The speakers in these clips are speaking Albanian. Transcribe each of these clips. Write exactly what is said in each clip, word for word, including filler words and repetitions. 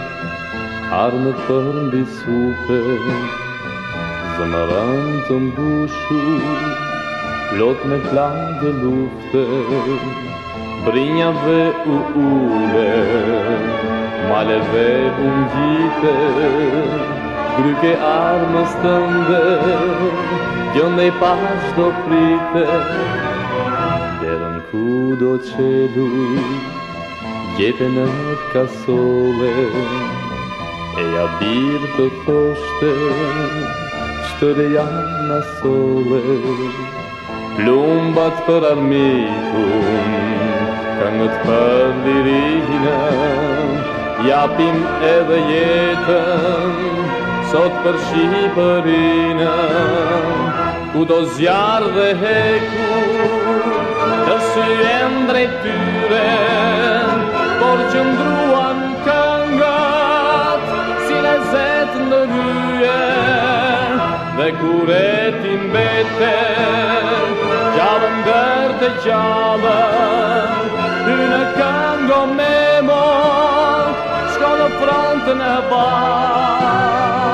armë për mbi supe, zëmëran të mbushu, plot me plagë lufte, brinjave u ule, maleve u ngjite, gryke armës tënde, gjëndej pas do prite, derën ku do qelu, gjete në kasole, e ja birë të thoshte, shtëre janë asole, plumbat për armikun, këngët për lirina, japim edhe jetën, sot për Shqipërina, ku do zjarë dhe heku, të syen drejt tyre, por qëndruan këngat, si lezet në ryje, dhe kureti mbete, gjallën dër të gjallën, hynë këngo memo, shko në frontën e ballë.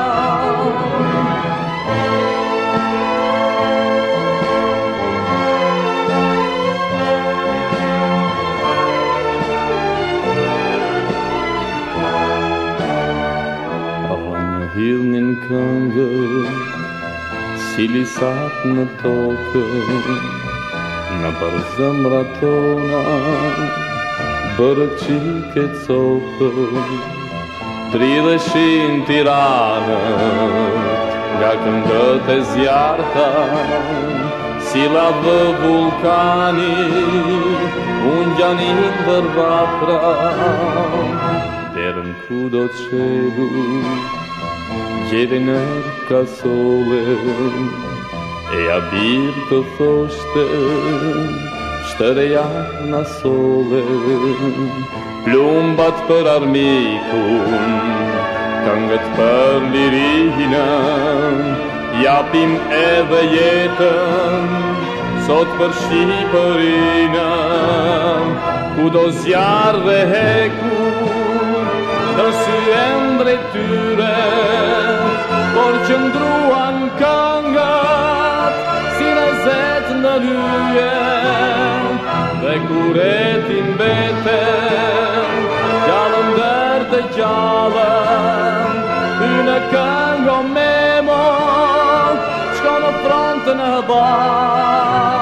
Hidhnin këngë, si lisat në tokë, në për zëmra tona, bërë qike copë, tridheshin tiranët, nga këngët e zjarta, si lavë vulkani, unë gjanin dërvatra, derën ku do qelu, gjete në kasole, e ja birë të thoshte, shtëre janë asole, plumbat për armikun, këngët për lirina, japim edhe jetën, sot për Shqipërina, ku do zjarë dhe heku, të syen drejt tyre, por qëndruan këngat, si lezet në ryje, dhe kureti mbete, gjallën dër të gjallën, hynë këngo memo, shko në frontën e ballë.